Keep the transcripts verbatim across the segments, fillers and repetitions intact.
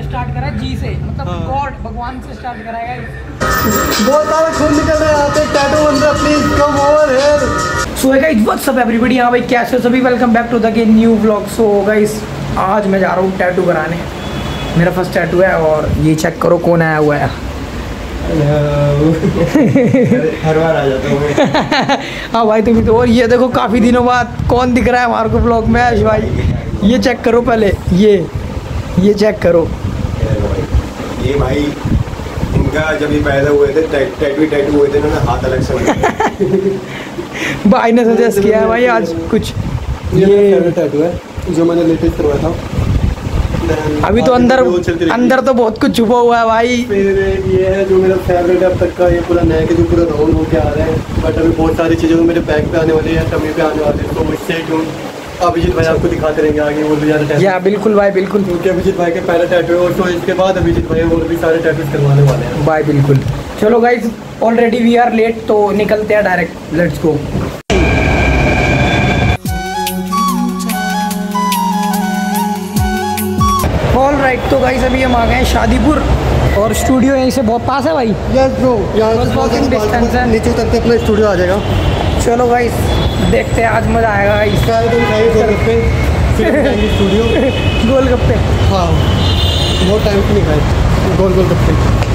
Start करा जी से, मतलब गॉड भगवान से स्टार्ट कराएगा। बहुत सारा खून निकल रहा है यहाँ पे, टैटू बन रहा है, please come over here. So guys what's up everybody, यहाँ भाई कैसे हो सभी, welcome back to the new vlog. So guys आज मैं जा रहा हूँ टैटू कराने, मेरा फर्स्ट टैटू है और ये चेक करो कौन आया हुआ है। हर बार आ जाता हूँ। हाँ भाई तुम तो, और ये देखो काफ़ी दिनों बाद कौन दिख रहा है हमारे को ब्लॉग में, ऐश भाई। ये चेक करो पहले, ये ये चेक करो। ये भाई इनका जब ये पैदा हुए थे, टैटू टैटू हुए थे, इन्होंने हाथ अलग से बनाए। भाई ने सजेस्ट किया है भाई आज कुछ। ये टैटू है जो मैंने लेटेस्ट करवाया था। अभी तो अंदर अंदर तो बहुत कुछ छुपा हुआ है भाई। फिर ये है जो मेरा फेवरेट है अब तक का, ये पूरा नया के जो पूरा राउंड होके आ रहा है, बट अभी बहुत सारी चीज़ें मेरे बैक पे आने वाली है, टमी पे आने वाली है, तो मुझसे क्यों अभिजीत भाई आपको दिखाते रहेंगे आगे और भी ज़्यादा टैटू। या बिल्कुल भाई बिल्कुल, क्योंकि अभिजीत भाई के पहले टैटू है और तो इसके बाद अभिजीत भाई और भी सारे टैटूज करवाने वाले हैं भाई बिल्कुल। चलो guys already we are late, तो निकलते हैं direct, let's go. All right, तो गाइस अभी हम आ गए हैं शादीपुर और स्टूडियो यहीं से बहुत पास है भाई। यस ब्रो, यहाँ डिस्टेंस है, नीचे उतरते अपना स्टूडियो आ जाएगा। चलो गाइस देखते हैं, आज मज़ा आएगा इस गोलगप्पे स्टूडियो गोलगप्पे। हाँ बहुत टाइम से नहीं खाए गोल गोलगप्पे।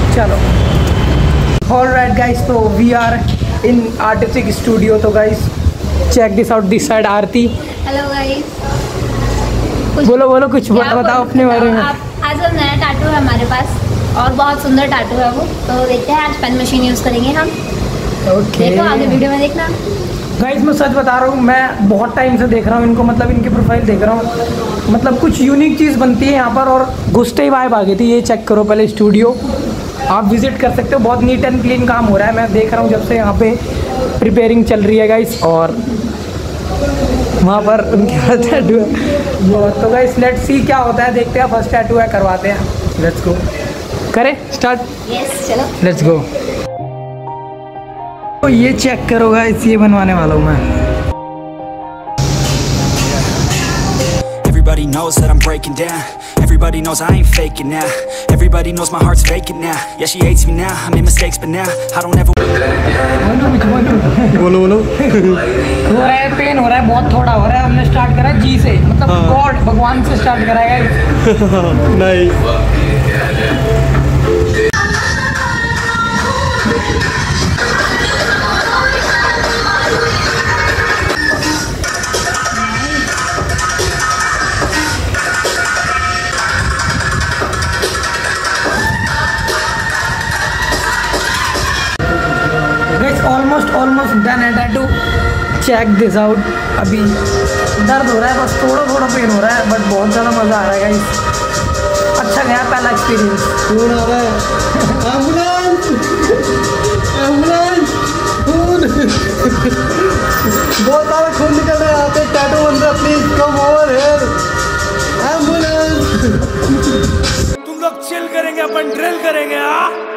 चलो ऑल राइट गाइस, तो we are in artistic studio. तो guys check this out, this side Aarti. Hello guys, बोलो बोलो कुछ बताओ अपने बारे में। आप आज हम नया टैटू है हमारे पास और बहुत सुंदर टैटू है वो, तो देखते हैं आज पेन मशीन यूज़ करेंगे हम। ओके देखो आगे वीडियो में देखना। गाइस मैं सच बता रहा हूँ, मैं बहुत टाइम से देख रहा हूँ इनको, मतलब इनकी प्रोफाइल देख रहा हूँ, मतलब कुछ यूनिक चीज़ बनती है यहाँ पर और घुसते ही वाइब आ गई थी। ये चेक करो पहले स्टूडियो, आप विजिट कर सकते हो, बहुत नीट एंड क्लीन काम हो रहा है। मैं देख रहा हूँ जब से यहाँ पे प्रिपेयरिंग चल रही है गाइस, और वहाँ पर उनके पास टैटू है। तो गाइस लेट्स सी क्या होता है, देखते हैं। फर्स्ट टैटू है, करवाते हैं, लेट्स गो। करें स्टार्ट? यस चलो लेट्स गो। तो ये चेक करो गाइस, ये बनवाने वाला हूँ मैं। Everybody knows that I'm breaking down. Everybody knows I ain't faking now. Everybody knows my heart's vacant now. Yeah, she hates me now. I made mistakes, but now I don't ever. बोलो बोलो। हो रहा है, pen हो रहा है, बहुत थोड़ा हो रहा है। हमने स्टार्ट करा जी से, मतलब गॉड भगवान से स्टार्ट कराएगा। नहीं ऑलमोस्ट ऑलमोस्ट डन है टैटू। Check this out. अभी दर्द हो रहा है, बस थोड़ा थोड़ा पेन हो रहा है, बट बहुत ज़्यादा मज़ा आ रहा है गाइस। अच्छा गया पहला एक्सपीरियंस। खून आ रहा है, एम्बुलेंस एम्बुलेंस खून। बहुत सारा खून निकल रहा है यहाँ पे, टैटू बन रहा है, please come over here ambulance. तुम लोग चिल करेंगे, अपन ड्रिल करेंगे। हाँ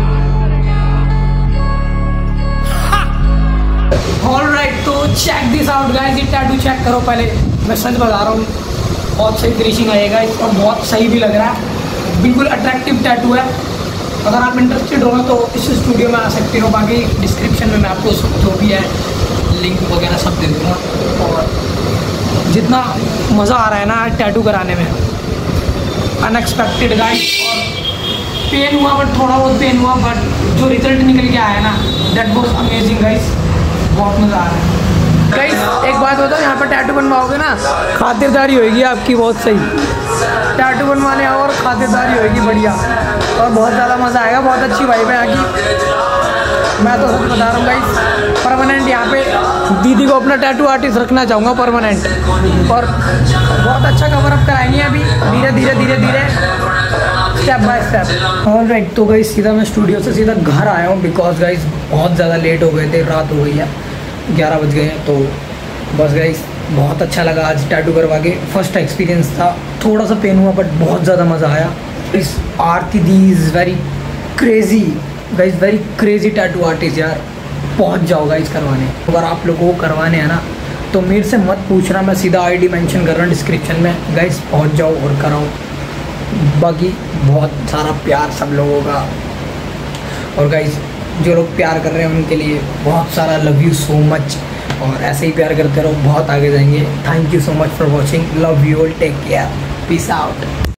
ऑलराइट, तो चेक दिस आउट गाइस, ये टैटू चेक करो पहले। मैं सच बता रहा हूँ, बहुत सही फिनिशिंग आएगा इस, और बहुत सही भी लग रहा है, बिल्कुल अट्रैक्टिव टैटू है। अगर आप इंटरेस्टेड हो तो इस स्टूडियो में आ सकते हो, बाकी डिस्क्रिप्शन में मैं आपको जो भी है लिंक वगैरह सब दे दूँगा। और जितना मज़ा आ रहा है ना टैटू कराने में, अनएक्सपेक्टेड गाइस। और पेन हुआ, बट थोड़ा बहुत पेन हुआ, बट जो रिजल्ट निकल के आया ना, दैट वॉज अमेजिंग गाइस, बहुत मज़ा आ रहा है गाइस। एक बात बताओ, यहाँ पर टैटू बनवाओगे ना, खातिरदारी होगी आपकी बहुत सही। टैटू बनवाने आओ और खातिरदारी होगी बढ़िया, और बहुत ज़्यादा मज़ा आएगा, बहुत अच्छी वाइब है यहाँ की। मैं तो सच बता रहा हूँ गाइस, परमानेंट यहाँ पे दीदी को अपना टैटू आर्टिस्ट रखना चाहूँगा परमानेंट, और बहुत अच्छा कवर अप कराएंगे अभी धीरे धीरे धीरे धीरे step by step. All right, तो गाइस सीधा मैं स्टूडियो से सीधा घर आया हूँ, बिकॉज गाइस बहुत ज़्यादा लेट हो गए थे, रात हो गई है, ग्यारह बज गए हैं। तो बस गाइस बहुत अच्छा लगा आज टैटू करवा के, फर्स्ट एक्सपीरियंस था, थोड़ा सा पेन हुआ बट बहुत ज़्यादा मज़ा आया। इस आरती दी is very crazy guys, very crazy tattoo artist यार, पहुँच जाओ गाइस करवाने। अगर आप लोगों को करवाने हैं ना तो मेरे से मत पूछना, मैं सीधा आईडी मेंशन कर रहा हूँ डिस्क्रिप्शन में, गाइस पहुँच जाओ और कराओ। बाकी बहुत सारा प्यार सब लोगों का। और गाइस जो लोग प्यार कर रहे हैं उनके लिए बहुत सारा लव यू सो मच, और ऐसे ही प्यार करते रहो, बहुत आगे जाएंगे। Thank you so much for watching, love you all, take care, peace out.